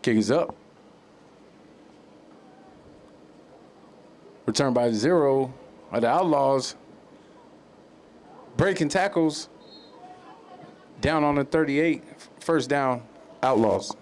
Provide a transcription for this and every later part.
Kick is up. Returned by 0 of the Outlaws. Breaking tackles. Down on the 38. First down, Outlaws.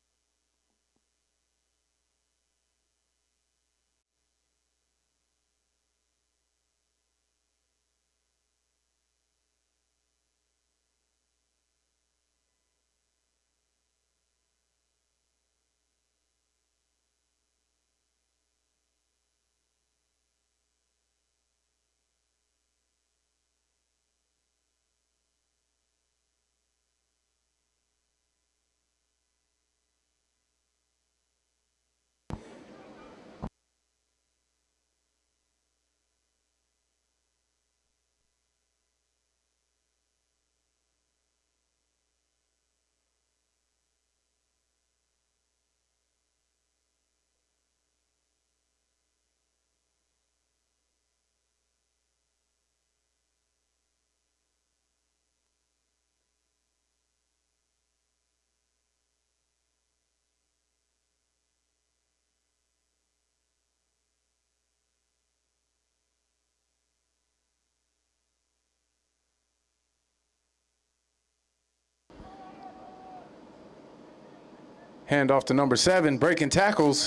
Hand off to number 7, breaking tackles.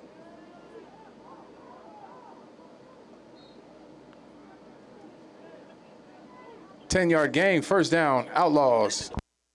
Ten-yard gain, first down, Outlaws.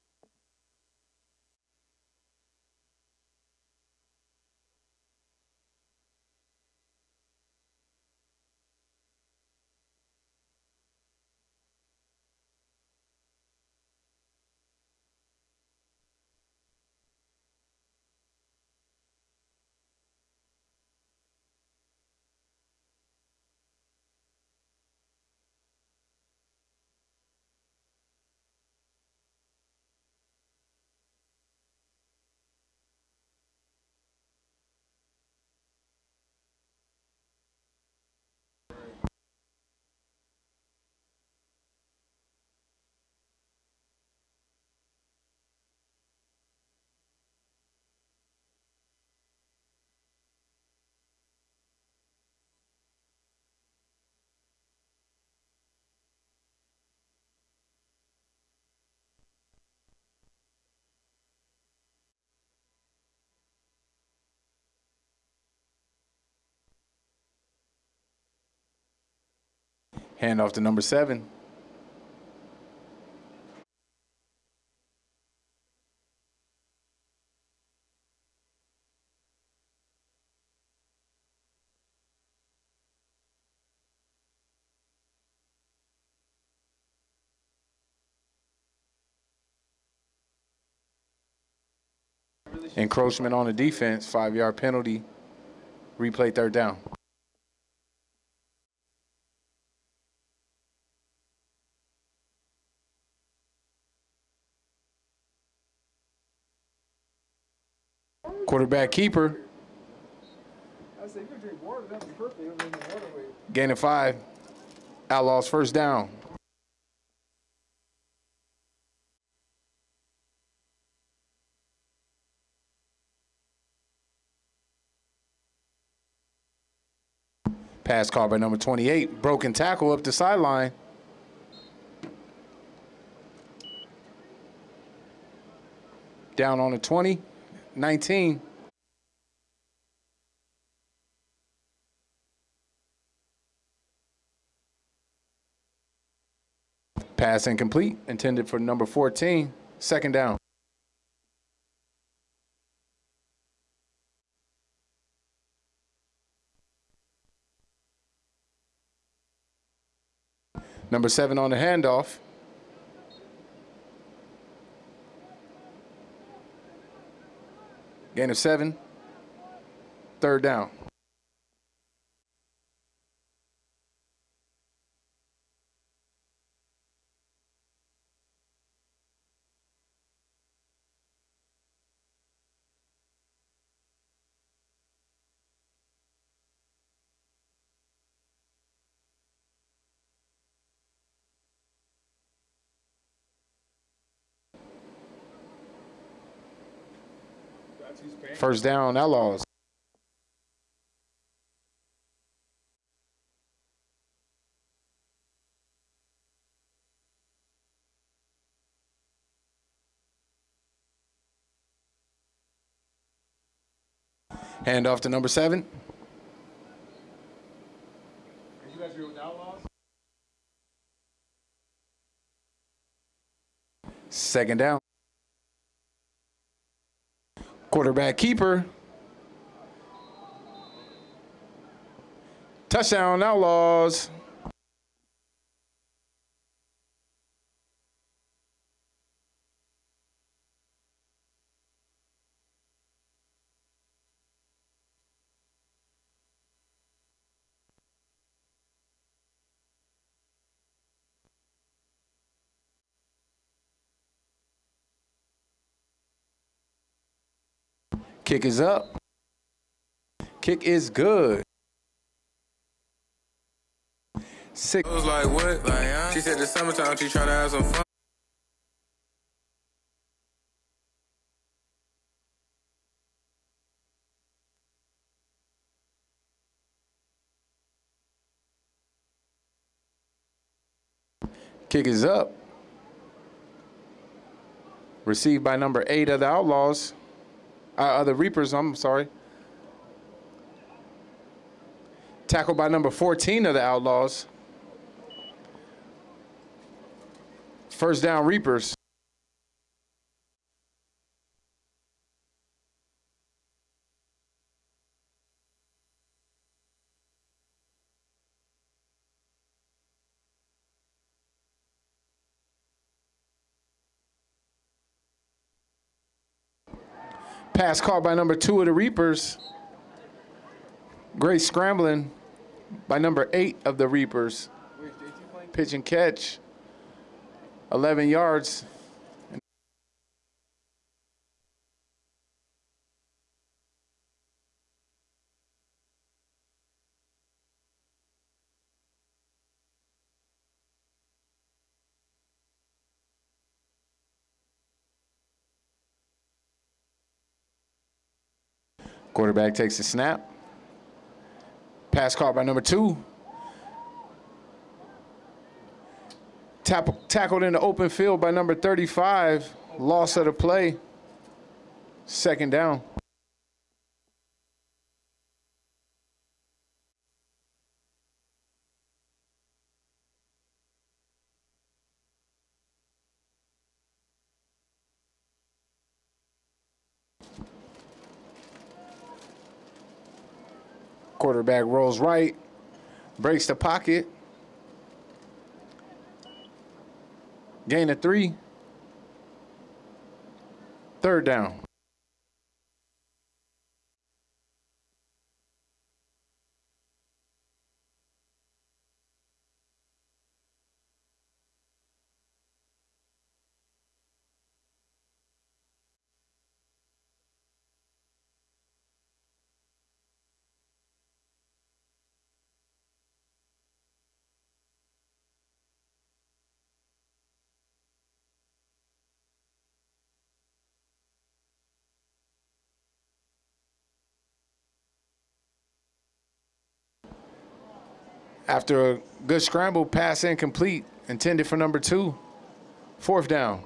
Hand off to number 7. Encroachment on the defense, 5-yard penalty. Replay third down. Quarterback keeper. Gain of 5. Outlaws first down. Pass call by number 28. Broken tackle up the sideline. Down on the 20. 19. Pass incomplete. Intended for number 14. Second down. Number 7 on the handoff. Gain of 7. Third down. First down, Outlaws. Hand off to number 7. You guys with the Outlaws? Second down. Quarterback keeper. Touchdown, Outlaws. Kick is up. Kick is good. Six. I was like, what? Like, she said the summertime, she trying to have some fun. Kick is up. Received by number 8 of the Outlaws. The Reapers, I'm sorry. Tackled by number 14 of the Outlaws. First down, Reapers. Pass caught by number 2 of the Reapers. Great scrambling by number 8 of the Reapers. Pitch and catch. 11 yards. Quarterback takes the snap. Pass caught by number 2. Tackled in the open field by number 35. Loss of the play. Second down. Quarterback rolls right, breaks the pocket. Gain of 3. Third down. After a good scramble, pass incomplete, intended for number 2. Fourth down.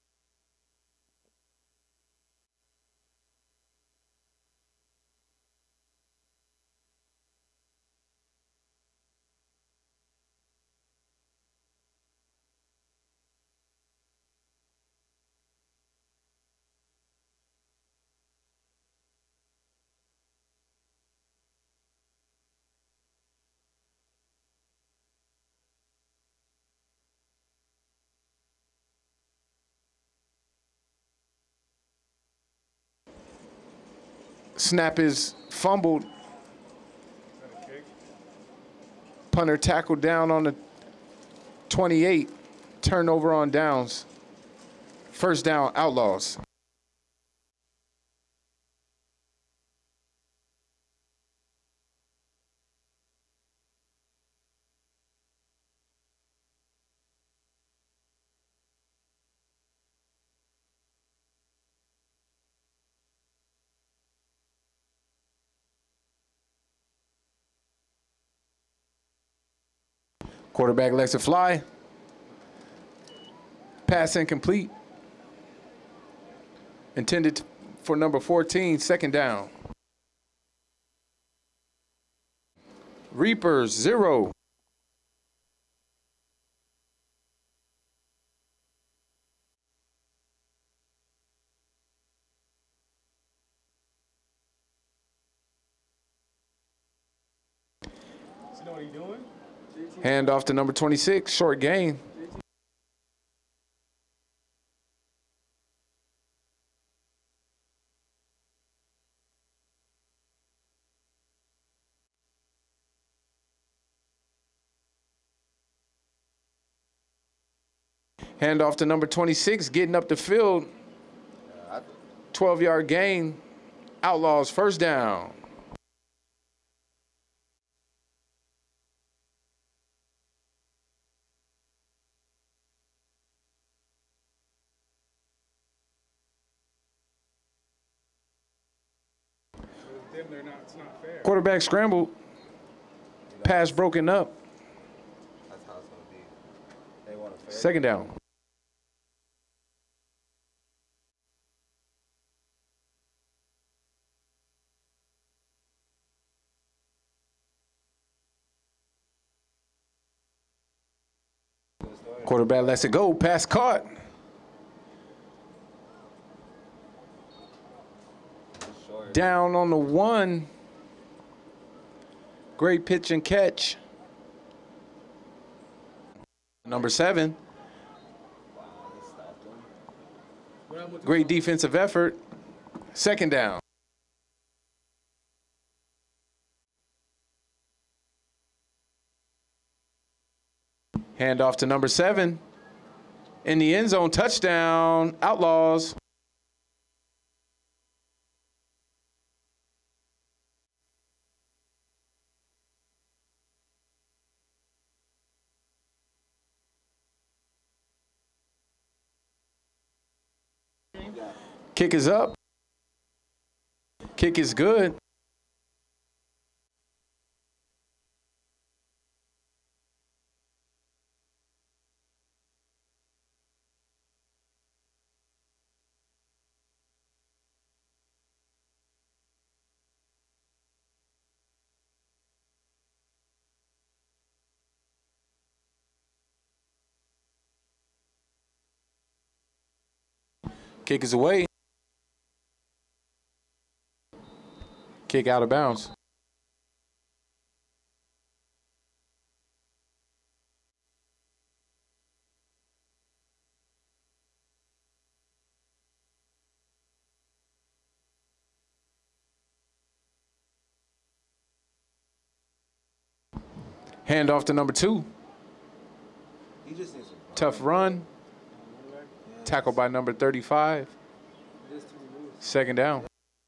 Snap is fumbled. Punter tackled down on the 28. Turnover on downs. First down, Outlaws. Quarterback lets it fly. Pass incomplete. Intended for number 14, second down. Reapers, 0. You know what he's doing? Hand off to number 26, short gain. Hand off to number 26, getting up the field. 12-yard gain. Outlaws, first down. It's not fair. Quarterback scrambled. Pass broken up. That's how it's gonna be. They want a fair. Second down. Quarterback lets it go. Pass caught. Short. Down on the 1. Great pitch and catch. Number 7. Wow, they stopped him. What happened with the Great defensive effort. Second down. Hand off to number 7. In the end zone, touchdown. Outlaws. Kick is up. Kick is good. Kick is away. Kick out of bounds. Hand off to number 2. He just needs to. Tough run. Tackled by number 35. Second down.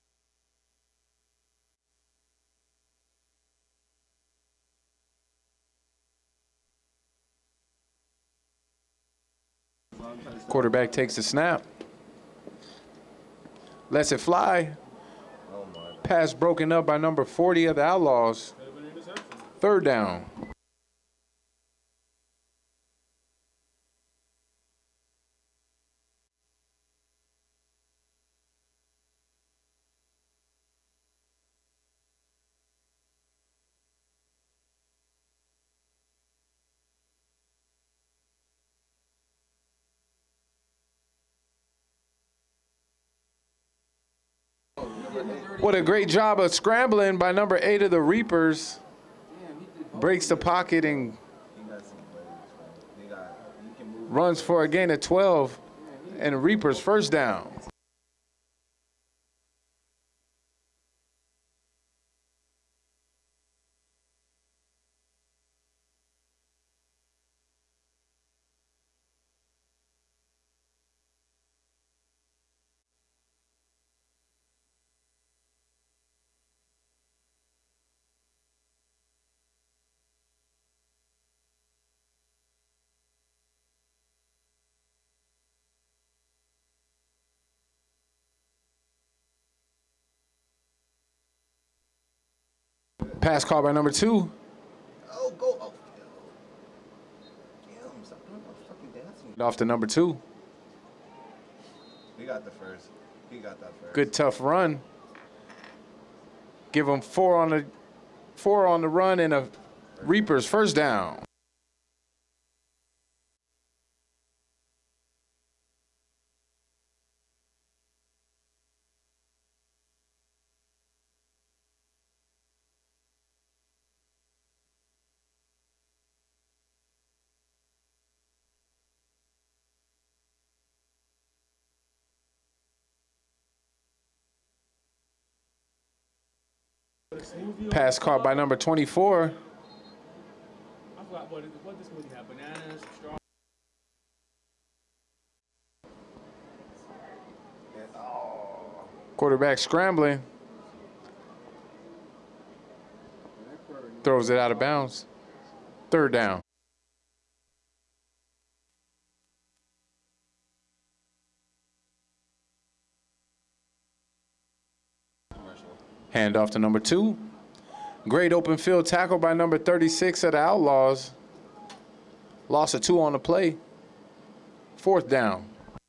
Quarterback takes the snap. Lets it fly. Oh my. Pass broken up by number 40 of the Outlaws. Third down. What a great job of scrambling by number 8 of the Reapers. Breaks the pocket and He got some legs, man. They got. You can move. runs for a gain of 12. And Reapers first down. Pass call by number 2. Oh, go. Oh. Off to number 2. He got the first. He got that first. Good tough run. Give him 4 on the run and a Reapers first down. Pass caught by number 24. I forgot what this movie had. Bananas, straw. Quarterback scrambling. Throws it out of bounds. 3rd down. Hand off to number 2. Great open field tackle by number 36 of the Outlaws. Loss of 2 on the play. 4th down.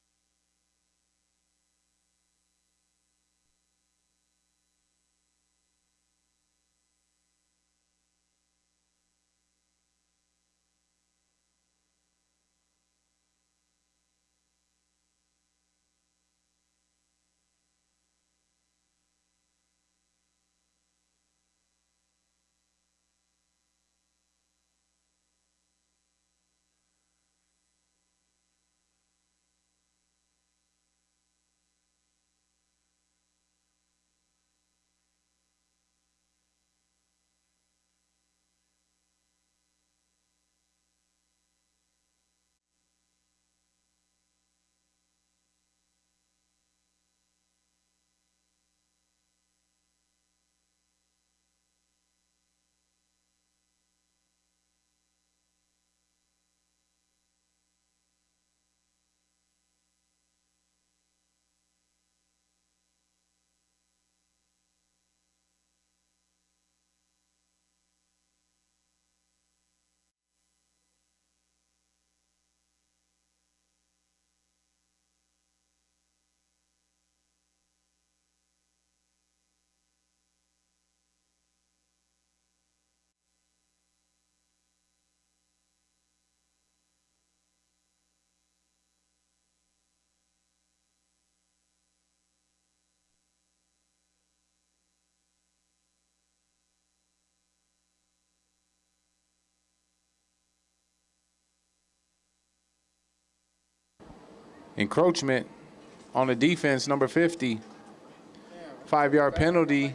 Encroachment on the defense, number 50. 5-yard penalty.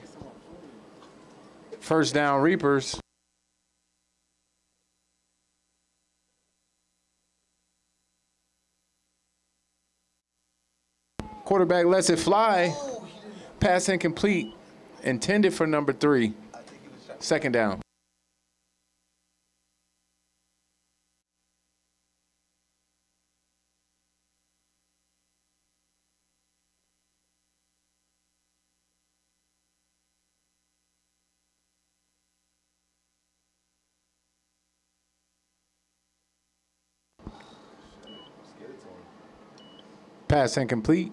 1st down, Reapers. Quarterback lets it fly. Pass incomplete. Intended for number 3. 2nd down. Pass incomplete.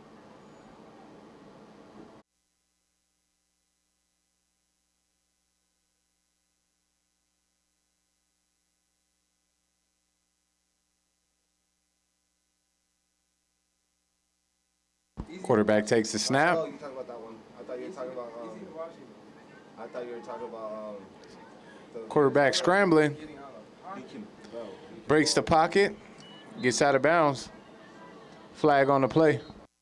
Quarterback takes the snap. Oh, you talking about that one? I thought you were talking about. I thought you were talking about. Quarterback scrambling. Breaks the pocket. Gets out of bounds. Flag on the play.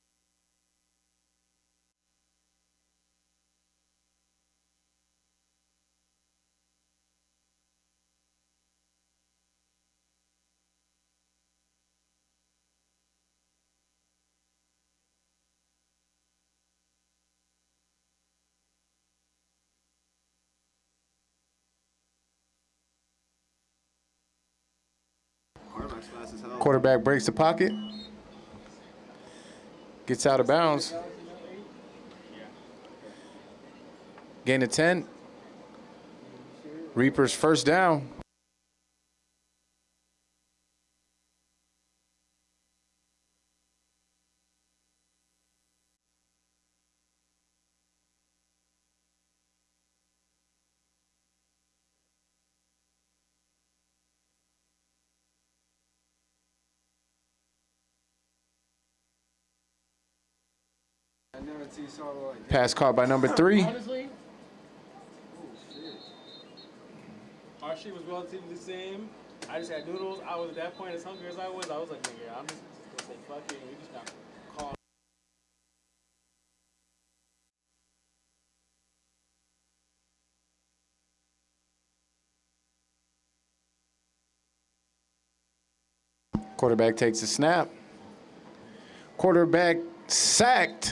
Quarterback breaks the pocket. Gets out of bounds. Gain of 10. Reapers first down. until you saw like. Pass caught by number 3. Honestly, our shit was relatively the same. I just had noodles. I was at that point as hungry as I was like, nigga, I'm just gonna say fuck it. We just got called. Quarterback takes a snap. Quarterback sacked.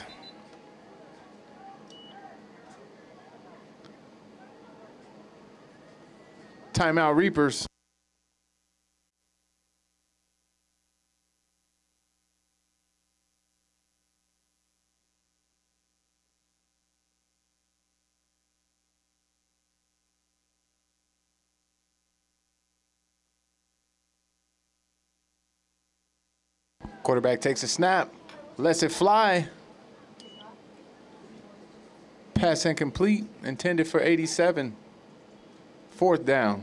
Timeout, Reapers. Quarterback takes a snap, lets it fly. Pass incomplete, intended for 87. 4th down.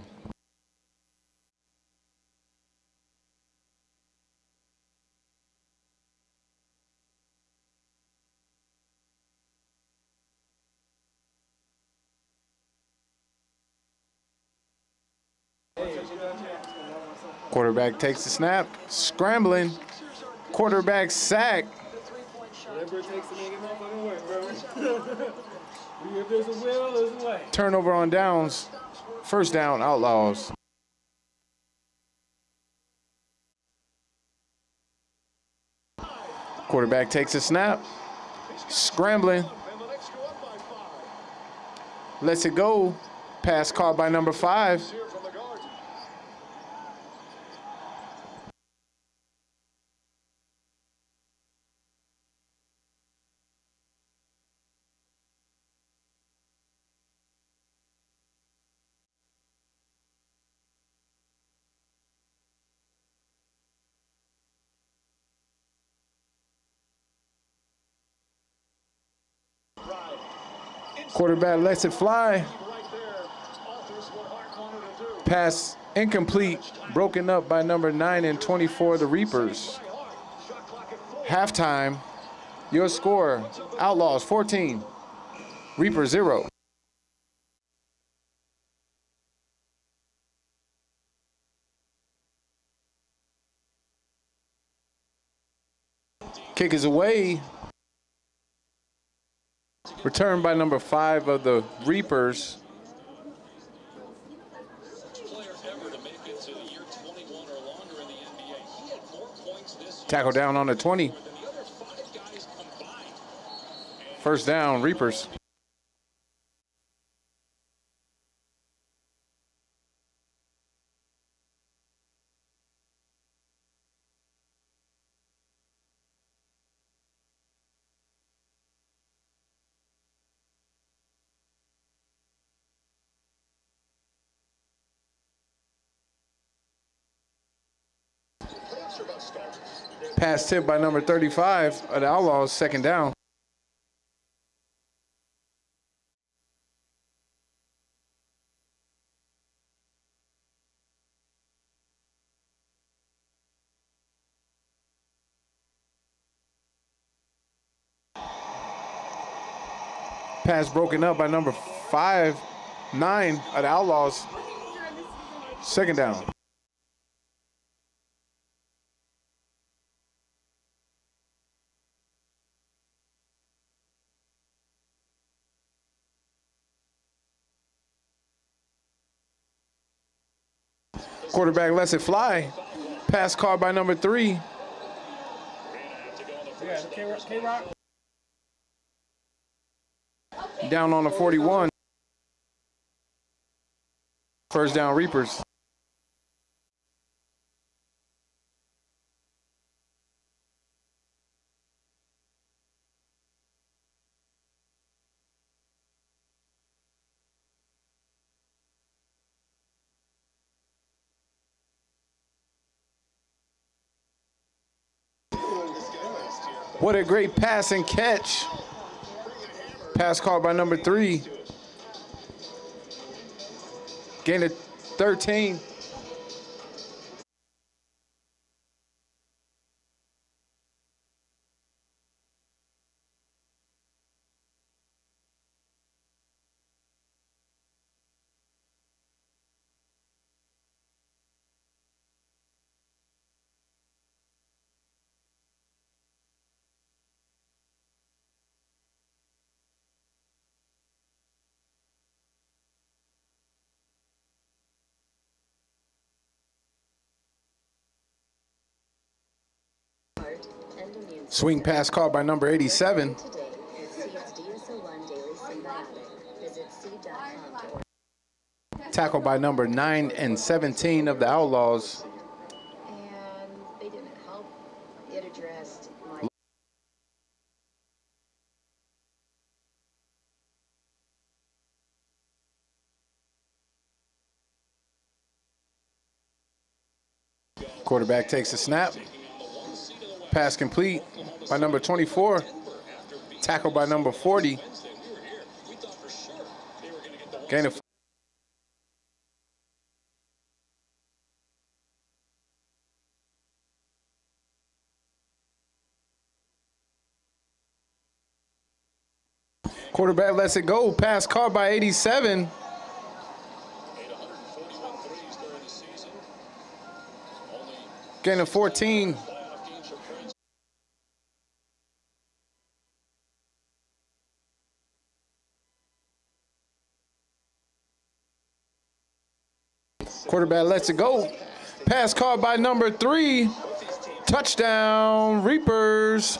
Quarterback takes the snap, scrambling. Quarterback sack. Whatever it takes to make it motherfucking work, bro. If there's a will, there's a way. Turnover on downs. 1st down, Outlaws. Quarterback takes a snap, scrambling. Lets it go. Pass caught by number 5. Quarterback lets it fly. Pass incomplete, broken up by number 9 and 24, the Reapers. Halftime, your score, Outlaws 14, Reapers 0. Kick is away. Returned by number 5 of the Reapers. Tackle down on the 20. 1st down, Reapers. Pass tip by number 35 of the Outlaws, 2nd down. Pass broken up by number 5, 9 of the Outlaws, 2nd down. Quarterback lets it fly. Pass caught by number 3. Yeah, K-Rock. Down on the 41. 1st down, Reapers. What a great pass and catch. Pass caught by number 3. Gain of 13. Swing pass caught by number 87. Today, CSDSO1 Daily Symbiotic. Visit seed.com to order. Tackled by number 9 and 17 of the Outlaws. And they didn't help. It addressed my Quarterback takes a snap. Pass complete by number 24. Tackled by number 40. Gain of quarterback lets it go. Pass caught by 87. Gain of 14. Quarterback lets it go. Pass caught by number 3. Touchdown, Reapers.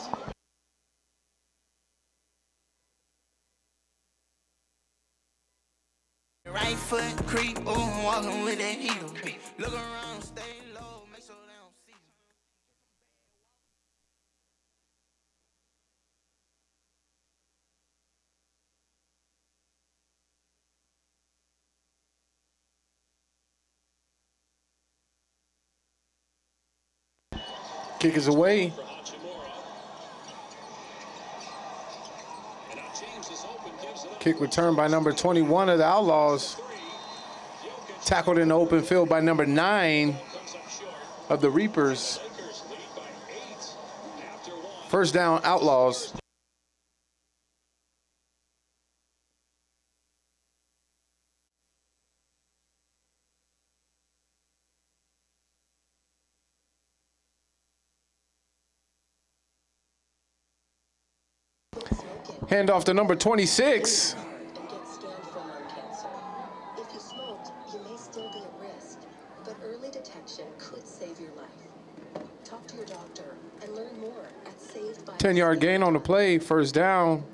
Right foot creep, ooh, walking with that heel. Look around, stay low, make sure they don't see you. Kick is away. Kick returned by number 21 of the Outlaws. Tackled in the open field by number 9 of the Reapers. First down, Outlaws. Hand off to number 26. and get scanned for lung cancer. If you smoked, you may still be at risk, but early detection could save your life. Talk to your doctor and learn more at Saved by 10-yard gain on the play, first down.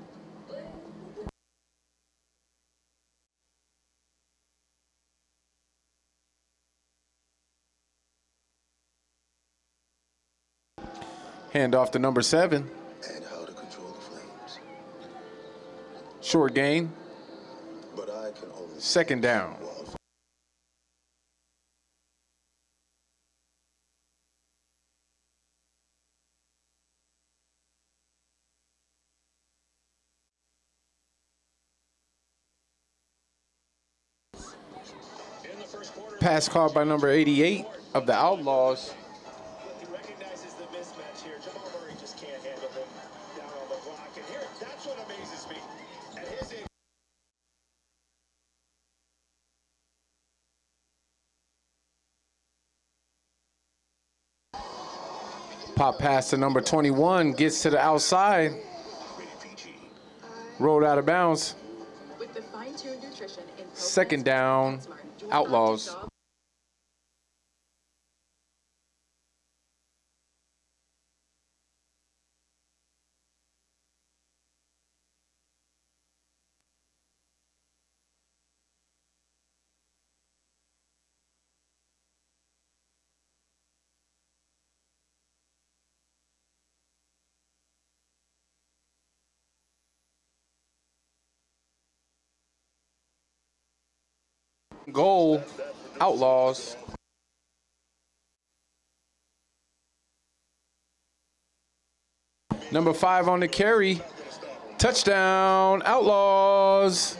Hand off to number 7. And how to control the flames. Short gain, But I can only second down. wildfire. Pass caught by number 88 of the Outlaws. He recognizes the mismatch here. Jamal Murray just can't handle him down on the block. And here, that's what amazes me. At his age, Pop pass to number 21, gets to the outside. Rolled out of bounds. With the fine-tuned nutrition in Second down, Outlaws. Goal, Outlaws. Number 5 on the carry. Touchdown, Outlaws.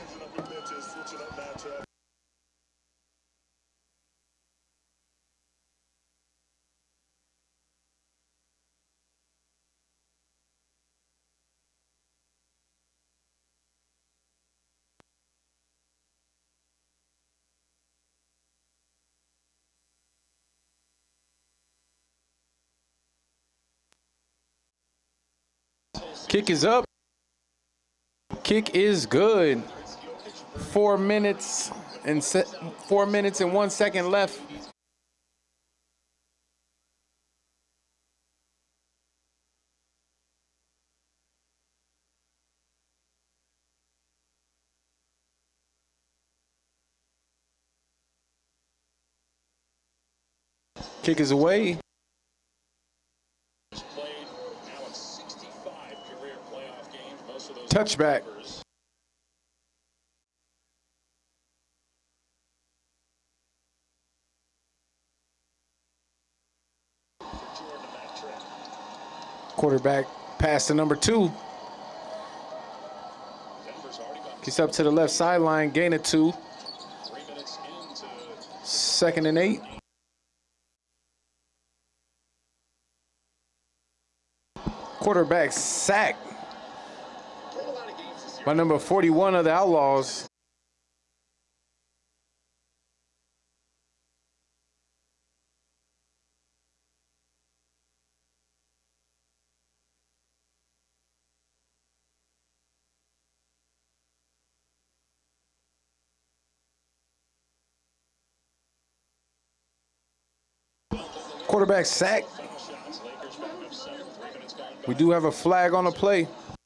Kick is up. Kick is good. 4 minutes and 4 minutes and 1 second left. Kick is away. Played now in 65 career playoff games. Most of those Touchback. numbers. Jordan to Matt Trent. Quarterback pass to number 2. Denver's already got Gets up to the left sideline, gain of 2. 3 minutes into 2nd and 8. Quarterback sack played a lot of games this year. by number 41 of the Outlaws. Quarterback sack. Final shots. Lakers back up 7. 3 minutes gone by. We do have a flag on the play.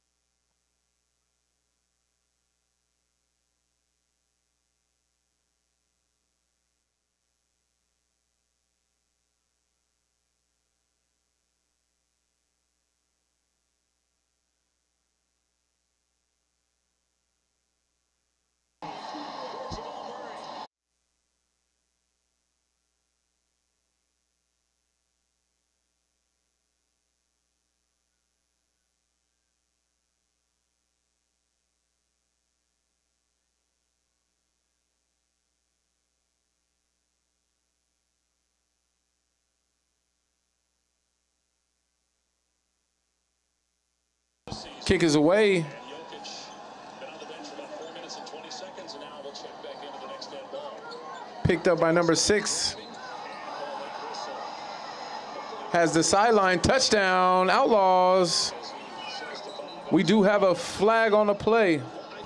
Kick is away. And Jokic been on the bench for about 4 minutes and 20 seconds, and now they'll check back into the next dead ball. Picked up by number 6. And ball late whistle Has the sideline. Touchdown, Outlaws. as he says to Bob. We do have a flag on the play.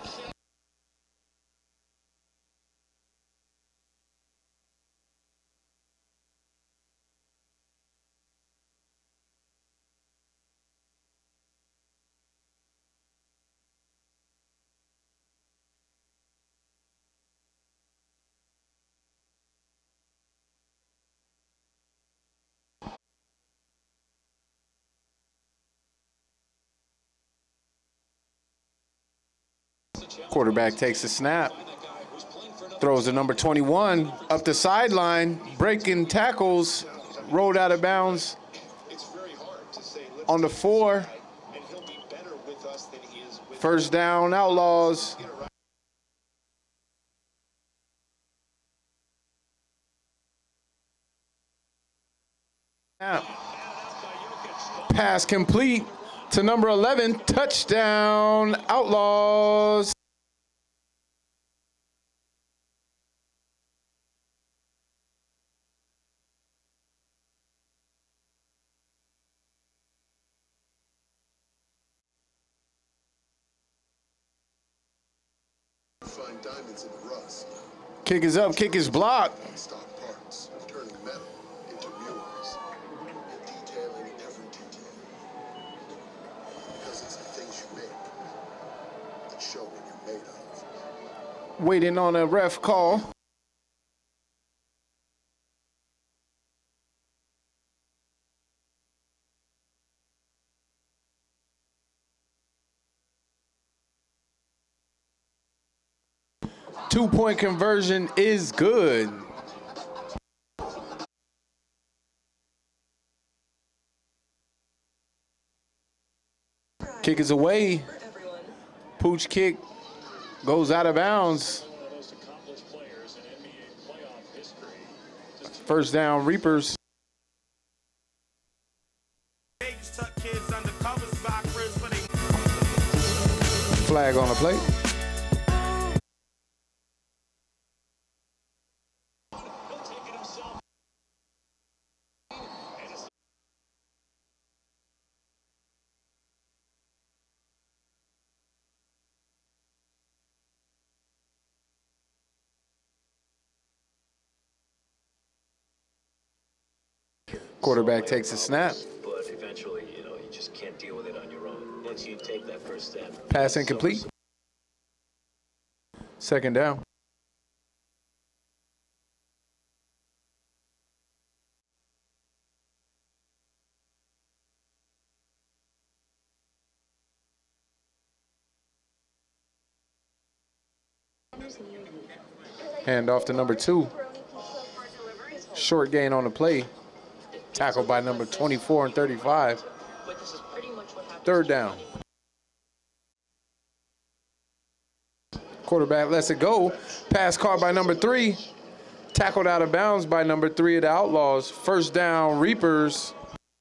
Quarterback takes the snap. Throws to number 21 up the sideline, breaking tackles, rolled out of bounds It's very hard to say, let's on the 4. and he'll be better with us than he is with First down, Outlaws. Snap. Pass complete to number 11. Touchdown, Outlaws. Find diamonds in the rust. Kick is up, kick is blocked. Stock parts of turning metal into murals and detailing every detail. Because it's the things you make that show what you're made of. Waiting on a ref call. Two-point conversion is good. Kick is away. Pooch kick goes out of bounds. one of the most accomplished players in NBA playoff history. Just First down, Reapers. Flag on the plate. he'll take it himself. And it's Quarterback takes a snap. But eventually, you just can't deal with it on your own. Once you take that first step. Pass incomplete. Second down. Hand off to number 2. Short gain on the play. Tackled by number 24 and 35. Third down. Quarterback lets it go. Pass caught by number 3. Tackled out of bounds by number 3 of the Outlaws. First down, Reapers.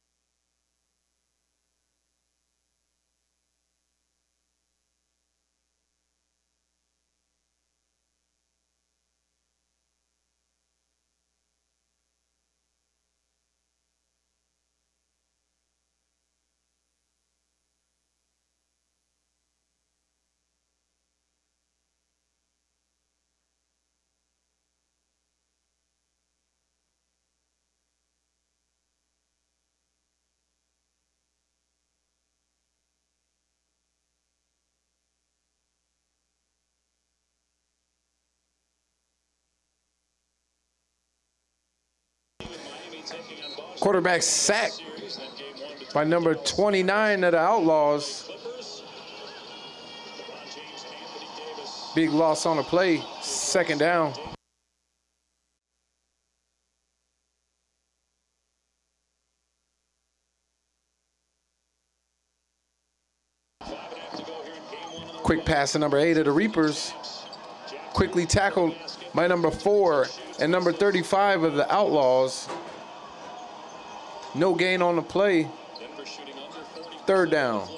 Quarterback sacked by number 29 of the Outlaws. Big loss on the play. Second down. Quick pass to number 8 of the Reapers. Quickly tackled by number 4 and number 35 of the Outlaws. No gain on the play. Third down.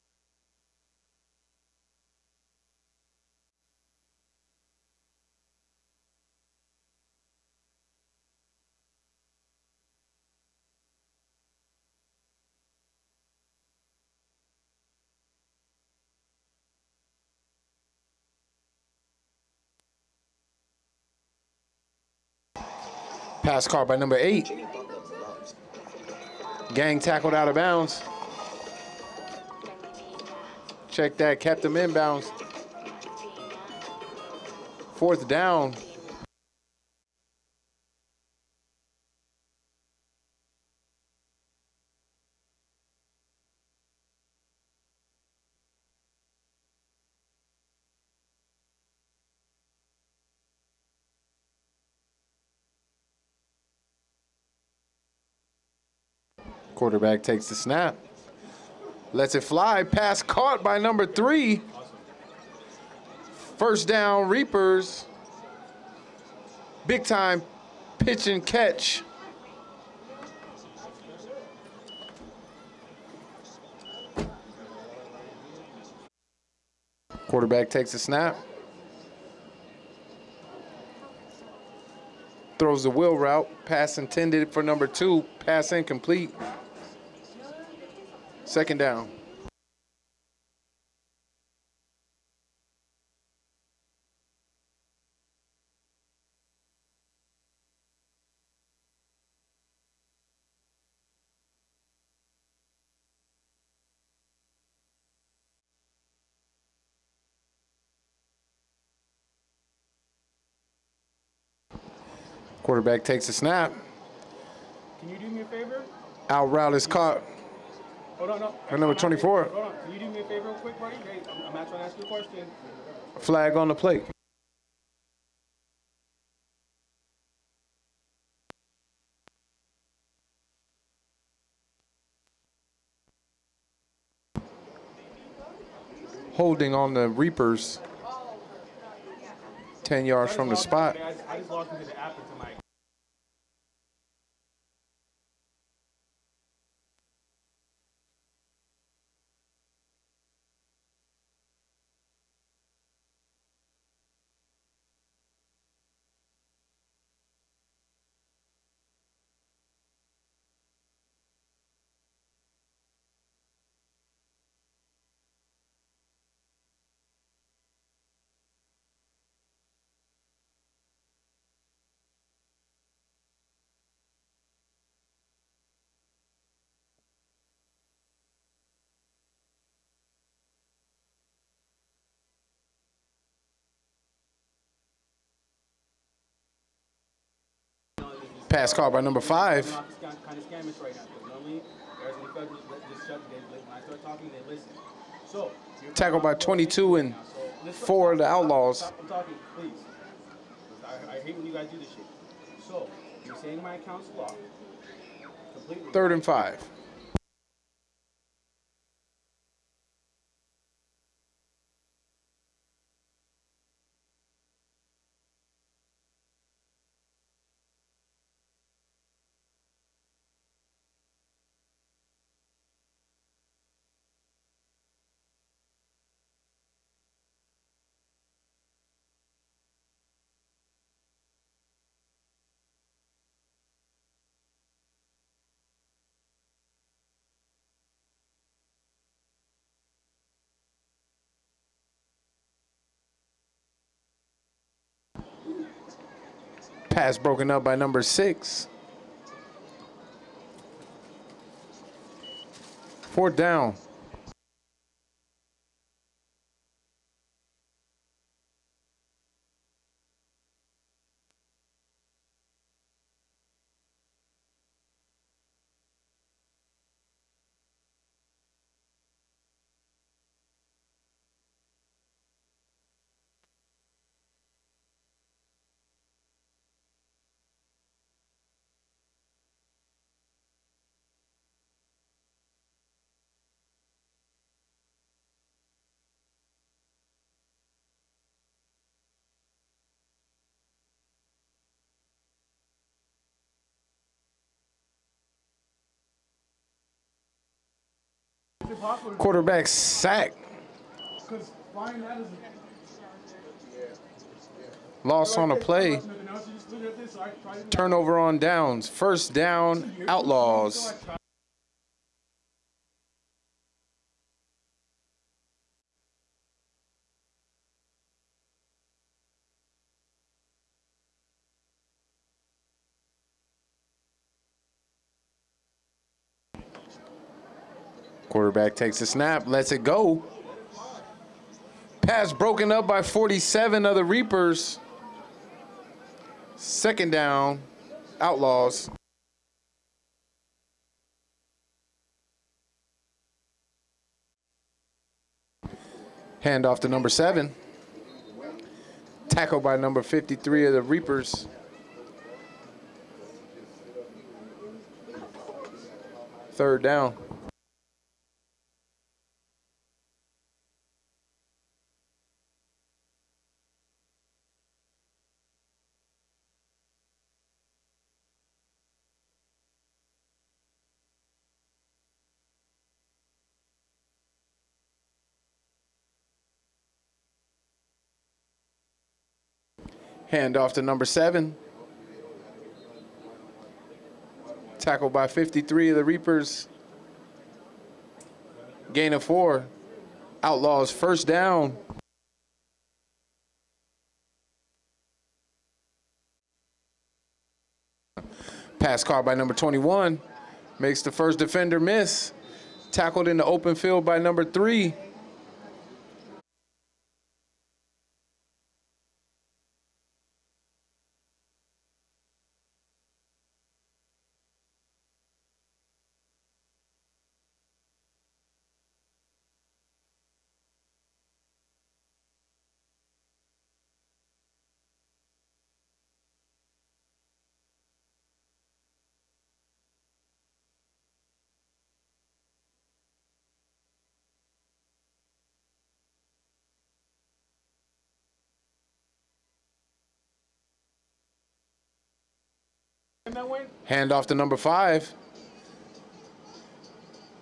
Pass caught by number 8. Gang tackled out of bounds. Check that, kept him inbounds. Fourth down. Quarterback takes the snap. Lets it fly. Pass caught by number 3. First down, Reapers. Big time pitch and catch. Quarterback takes the snap. Throws the wheel route. Pass intended for number 2. Pass incomplete. Second down. Quarterback takes a snap. Can you do me a favor? Out route is caught. Hold on, no. Or number 24. Hold on. Can you do me a favor real quick, buddy? Hey, I'm not trying to ask you a question. Flag on the plate. Holding on the Reapers. 10 yards from the spot. I just logged into the app into my... Pass caught by number 5. Kind of scammers right now. Normally, there's an effect just shut. When I start talking, they listen. So, Tackled by 22 and 4 of the Outlaws. I'm talking, please. I hate when you guys do this shit. So, you're saying my account's locked. Completely. 3rd and 5. Pass broken up by number 6. 4th down. Quarterback sack. Loss on a play. Turnover on downs. 1st down, Outlaws. Quarterback takes a snap, lets it go. Pass broken up by 47 of the Reapers. 2nd down, Outlaws. Handoff to number 7. Tackled by number 53 of the Reapers. 3rd down. Handoff to number 7. Tackled by 53 of the Reapers. Gain of 4. Outlaws 1st down. Pass caught by number 21. Makes the first defender miss. Tackled in the open field by number 3. Handoff to number 5.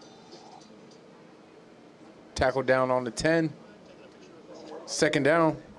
Tackle down on the 10. 2nd down.